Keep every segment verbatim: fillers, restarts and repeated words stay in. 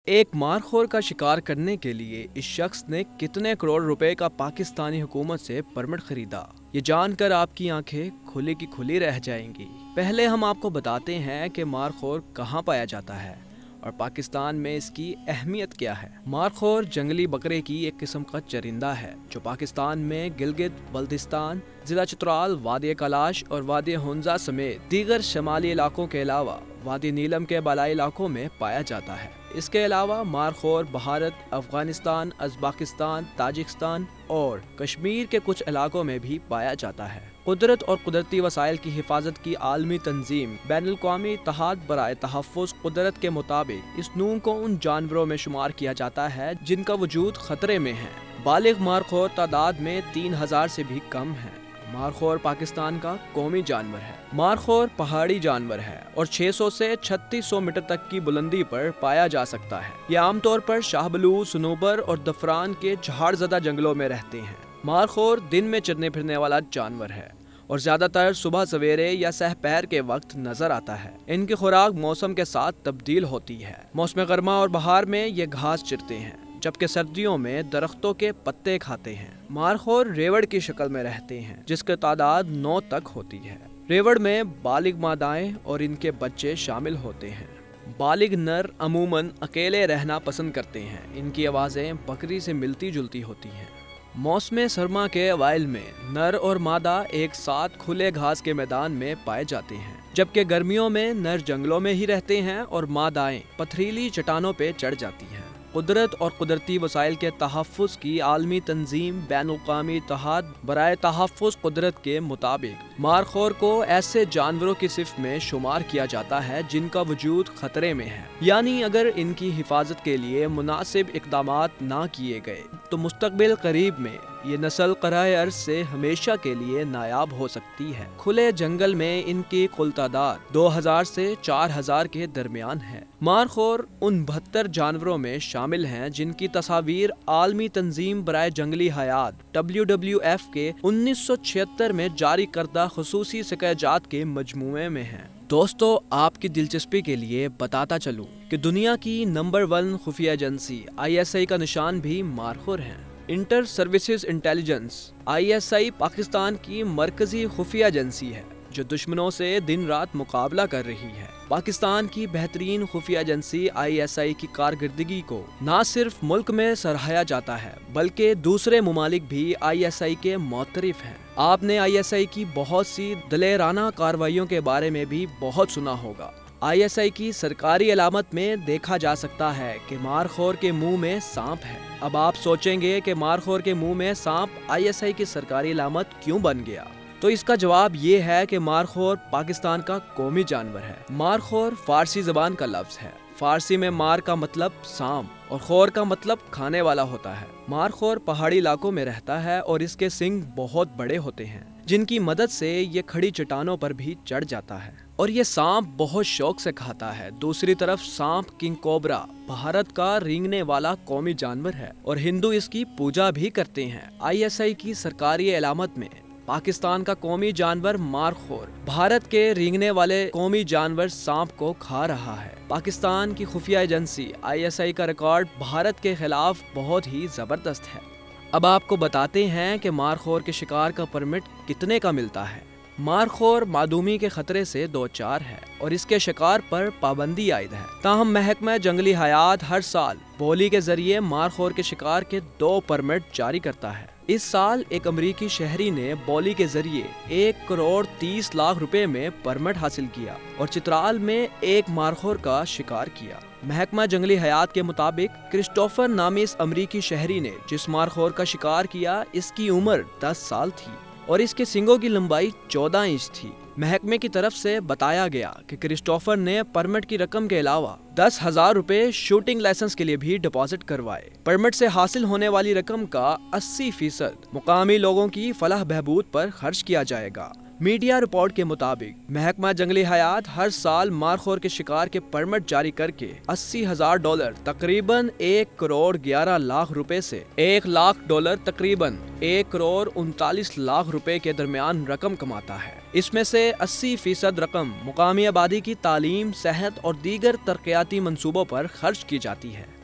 ایک مارخور کا شکار کرنے کے لیے اس شخص نے کتنے کروڑ روپے کا پاکستانی حکومت سے پرمٹ خریدا، یہ جان کر آپ کی آنکھیں کھلی کی کھلی رہ جائیں گی۔ پہلے ہم آپ کو بتاتے ہیں کہ مارخور کہاں پایا جاتا ہے اور پاکستان میں اس کی اہمیت کیا ہے۔ مارخور جنگلی بکرے کی ایک قسم کا چرندہ ہے جو پاکستان میں گلگت بلتستان، ضلع چترال، وادی کلاش اور وادی ہنزا سمیت دیگر شمالی علاقوں کے علاوہ وادی نیلم کے بالائی علاقوں میں پایا جاتا ہے۔ اس کے علاوہ مارخور بھارت، افغانستان، ازبکستان، تاجکستان اور کشمیر کے کچھ علاقوں میں بھی پایا جاتا ہے۔ قدرت اور قدرتی وسائل کی حفاظت کی عالمی تنظیم بین الاقوامی اتحاد برائے تحفظ قدرت کے مطابق اس نوع کو ان جانوروں میں شمار کیا جاتا ہے جن کا وجود خطرے میں ہے۔ بالغ مارخور تعداد میں تین ہزار سے بھی کم ہے۔ مارخور پاکستان کا قومی جانور ہے۔ مارخور پہاڑی جانور ہے اور چھ سو سے چھتیس سو میٹر تک کی بلندی پر پایا جا سکتا ہے۔ یہ عام طور پر شاہ بلوچ، صنوبر اور دفران کے جھاڑ زدہ جنگلوں میں رہتے ہیں۔ مارخور دن میں چرنے پھرنے والا جانور ہے اور زیادہ تر صبح سویرے یا سہ پہر کے وقت نظر آتا ہے۔ ان کی خوراک موسم کے ساتھ تبدیل ہوتی ہے۔ موسم گرما اور بہار میں یہ گھاس چرتے ہیں جبکہ سردیوں میں درختوں کے پتے کھاتے ہیں۔ مارخور ریوڑ کی شکل میں رہتے ہیں جس کی تعداد نو تک ہوتی ہے۔ ریوڑ میں بالغ مادائیں اور ان کے بچے شامل ہوتے ہیں۔ بالغ نر عموماً اکیلے رہنا پسند کرتے ہیں۔ ان کی آوازیں بکری سے ملتی جلتی ہوتی ہیں۔ موسم سرما کے اوائل میں نر اور مادہ ایک ساتھ کھلے گھاس کے میدان میں پائے جاتے ہیں، جبکہ گرمیوں میں نر جنگلوں میں ہی رہتے ہیں اور مادائیں پتھریلی چٹانوں پہ چڑھ جاتی ہیں۔ قدرت اور قدرتی وسائل کے تحفظ کی عالمی تنظیم بین الاقوامی اتحاد برائے تحفظ قدرت کے مطابق مارخور کو ایسے جانوروں کی صف میں شمار کیا جاتا ہے جن کا وجود خطرے میں ہے، یعنی اگر ان کی حفاظت کے لیے مناسب اقدامات نہ کیے گئے تو مستقبل قریب میں یہ نسل قرائے ارض سے ہمیشہ کے لیے نایاب ہو سکتی ہے۔ کھلے جنگل میں ان کی کل تعداد دو ہزار سے چار ہزار کے درمیان ہے۔ مارخور ان بہتر جانوروں میں شامل ہیں جن کی تصاویر عالمی تنظیم برائے جنگلی حیات ڈبلیو ڈبلیو ایف کے انیس سو چھہتر میں جاری کردہ خصوصی سکہ جات کے مجموعے میں ہیں۔ دوستو، آپ کی دلچسپی کے لیے بتاتا چلوں کہ دنیا کی نمبر ون خفیہ ایجنسی آئی ایس آئی کا نشان بھی مارخور ہے۔ Inter services intelligence I S I Pakistan کی مرکزی خفیہ ایجنسی ہے جو دشمنوں سے دن رات مقابلہ کر رہی ہے۔ پاکستان کی بہترین خفیہ ایجنسی آئی ایس آئی کی کارکردگی کو نہ صرف ملک میں سراہا جاتا ہے بلکہ دوسرے ممالک بھی آئی ایس آئی کے معترف ہیں۔ آپ نے آئی ایس آئی کی بہت سی دلیرانہ کارروائیوں کے بارے میں بھی بہت سنا ہوگا۔ آئی ایس آئی کی سرکاری علامت میں دیکھا جا سکتا ہے کہ مارخور کے منہ میں سانپ ہے۔ اب آپ سوچیں گے کہ مارخور کے منہ میں سانپ آئی ایس آئی کی سرکاری علامت کیوں بن گیا؟ تو اس کا جواب یہ ہے کہ مارخور پاکستان کا قومی جانور ہے۔ مارخور فارسی زبان کا لفظ ہے۔ فارسی میں مار کا مطلب سانپ اور خور کا مطلب کھانے والا ہوتا ہے۔ مارخور پہاڑی علاقوں میں رہتا ہے اور اس کے سنگ بہت بڑے ہوتے ہیں جن کی مدد سے یہ کھڑی چٹانوں پر بھی چڑھ جاتا ہے اور یہ سانپ بہت شوق سے کھاتا ہے۔ دوسری طرف سانپ کنگ کوبرا بھارت کا رینگنے والا قومی جانور ہے اور ہندو اس کی پوجا بھی کرتے ہیں۔ آئی ایس آئی کی سرکاری علامت میں پاکستان کا قومی جانور مارخور بھارت کے رینگنے والے قومی جانور سانپ کو کھا رہا ہے۔ پاکستان کی خفیہ ایجنسی آئی ایس آئی کا ریکارڈ بھارت کے خلاف بہت ہی زبردست ہے۔ اب آپ کو بتاتے ہیں کہ مارخور کے شکار کا پرمٹ کتنے کا ملتا ہے۔ مارخور معدومی کے خطرے سے دو چار ہے اور اس کے شکار پر پابندی عائد ہے، تاہم محکمہ جنگلی حیات ہر سال بولی کے ذریعے مارخور کے شکار کے دو پرمٹ جاری کرتا ہے۔ اس سال ایک امریکی شہری نے بولی کے ذریعے ایک کروڑ تیس لاکھ روپے میں پرمٹ حاصل کیا اور چترال میں ایک مارخور کا شکار کیا۔ محکمہ جنگلی حیات کے مطابق کرسٹوفر نامی اس امریکی شہری نے جس مارخور کا شکار کیا اس کی عمر دس سال تھی اور اس کے سنگوں کی لمبائی چودہ انچ تھی۔ محکمے کی طرف سے بتایا گیا کہ کرسٹوفر نے پرمٹ کی رقم کے علاوہ دس ہزار روپے شوٹنگ لائسنس کے لیے بھی ڈپازٹ کروائے۔ پرمٹ سے حاصل ہونے والی رقم کا اسی فیصد مقامی لوگوں کی فلاح بہبود پر خرچ کیا جائے گا۔ میڈیا رپورٹ کے مطابق محکمہ جنگلی حیات ہر سال مارخور کے شکار کے پرمٹ جاری کر کے اسی ہزار ڈالر تقریباً ایک کروڑ گیارہ لاکھ روپے سے ایک لاکھ ڈالر تقریباً ایک کروڑ انتالیس لاکھ روپے کے درمیان رقم کماتا ہے۔ اس میں سے اسی فیصد رقم مقامی آبادی کی تعلیم، صحت اور دیگر ترقیاتی منصوبوں پر خرچ کی جاتی ہے۔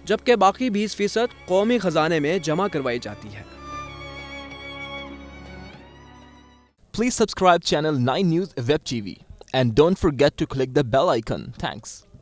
جبکہ باقی بیس فیصد قومی خزانے میں جمع کروائی جاتی ہے۔ Please subscribe channel nine News Web T V and don't forget to click the bell icon. Thanks.